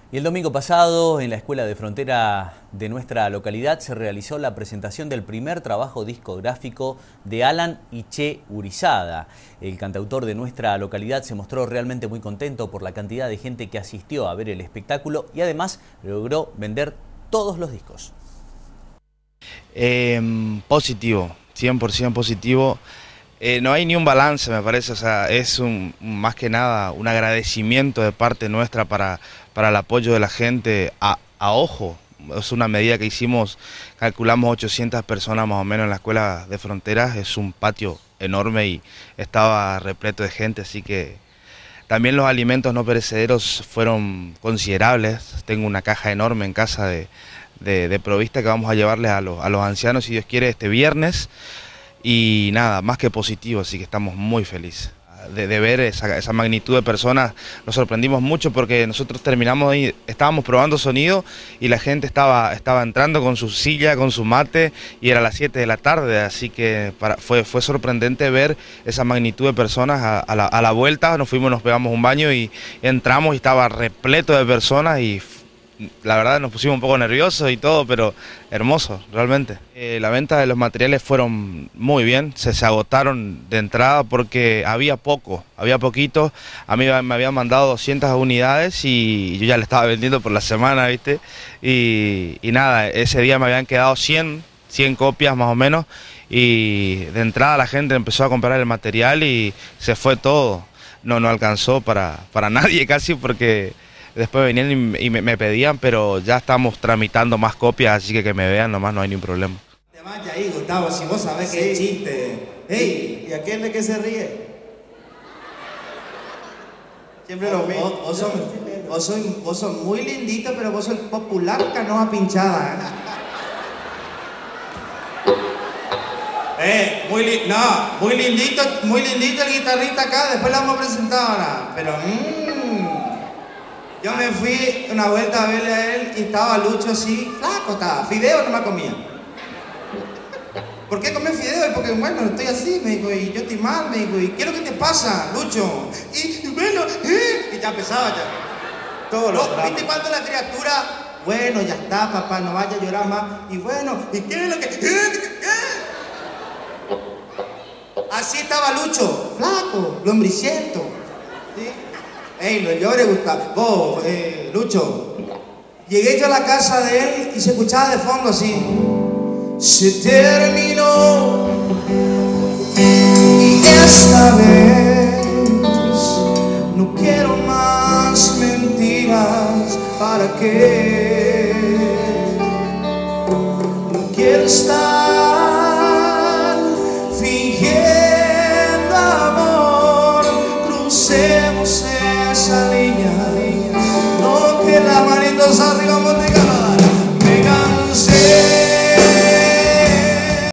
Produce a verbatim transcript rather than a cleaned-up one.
Y el domingo pasado, en la Escuela de Frontera de nuestra localidad, se realizó la presentación del primer trabajo discográfico de Alan y Che Urizada. El cantautor de nuestra localidad se mostró realmente muy contento por la cantidad de gente que asistió a ver el espectáculo y además logró vender todos los discos. Eh, positivo, cien por ciento positivo. Eh, no hay ni un balance, me parece, o sea, es un, más que nada un agradecimiento de parte nuestra para, para el apoyo de la gente a, a ojo. Es una medida que hicimos, calculamos ochocientas personas más o menos en la Escuela de Fronteras, es un patio enorme y estaba repleto de gente, así que también los alimentos no perecederos fueron considerables. Tengo una caja enorme en casa de, de, de provista que vamos a llevarles a los, a los ancianos, si Dios quiere, este viernes. Y nada, más que positivo, así que estamos muy felices de, de ver esa, esa magnitud de personas. Nos sorprendimos mucho porque nosotros terminamos ahí, estábamos probando sonido y la gente estaba, estaba entrando con su silla, con su mate, y era las siete de la tarde, así que para, fue, fue sorprendente ver esa magnitud de personas. A, a, la, a la vuelta nos fuimos, nos pegamos un baño y entramos y estaba repleto de personas y la verdad nos pusimos un poco nerviosos y todo, pero hermoso, realmente. Eh, la venta de los materiales fueron muy bien, se, se agotaron de entrada porque había poco, había poquito. A mí me habían mandado doscientas unidades y yo ya le estaba vendiendo por la semana, ¿viste? Y, y nada, ese día me habían quedado cien, cien copias más o menos, y de entrada la gente empezó a comprar el material y se fue todo. No, no alcanzó para, para nadie casi, porque después venían y me, me pedían, pero ya estamos tramitando más copias, así que que me vean nomás, no hay ningún problema. Te vaya ahí, Gustavo, si vos sabés sí. que es chiste. Ey, ¿y aquel de qué se ríe? Siempre lo mismo. Vos, vos, sos, vos, sos, vos sos muy lindito, pero vos sos popular canoa pinchada, ¿eh? Eh, muy li no, muy lindito, muy lindito el guitarrista acá, después lo vamos a presentar ahora, pero mmm. Yo me fui una vuelta a verle a él y estaba Lucho así, flaco estaba, fideo no me comía. ¿Por qué comés fideo? Y porque bueno, estoy así, me dijo, y yo estoy mal, me dijo, ¿y qué es lo que te pasa, Lucho? Y bueno, ¿eh? Y ya empezaba ya. Todo lo no, ¿viste cuando la criatura, bueno, ya está, papá, no vaya a llorar más? Y bueno, ¿y qué es lo que...? ¿Eh? Así estaba Lucho, flaco, lombriciento. ¿Sí? Ey, no llores, Gustavo. Vos, eh, Lucho. Llegué yo a la casa de él y se escuchaba de fondo así. Se terminó. Y esta vez no quiero más mentiras. ¿Para qué? No quiero estar fingiendo amor. Crucemos esa línea, no que las manitos arriba,